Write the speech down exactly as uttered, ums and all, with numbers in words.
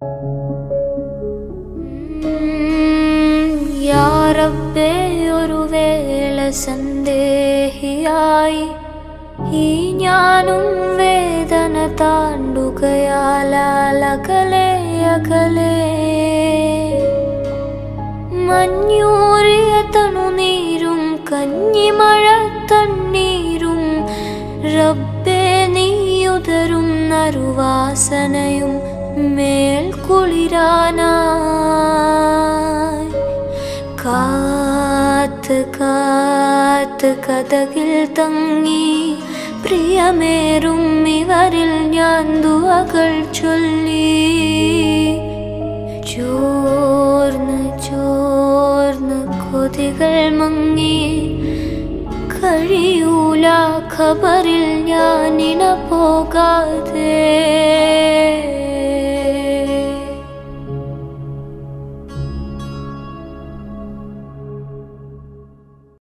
യാ റബ്ബേ ഒരു വേള സന്ദേഹിയായി ഈ ഞാനും വേദന താണ്ടുകയാലകലെ അകലെ മഞ്ഞൂറിയ തണുനീരും കഞ്ഞിമഴ തണ്ണീരും റബ്ബേ നീയുതരും നറുവാസനയും മേൽ കുളിരാനായി കാത്ത് കാത്ത് കഥകിൽ തങ്ങി പ്രിയമേറും ഇവരിൽ ഞാൻ ദുആകൾ ചൊല്ലി ചോർന്ന് ചോർന്ന് കൊതികൾ മങ്ങി കഴിയൂല ഖബറിൽ ഞാൻ ഇണ പോകാതെ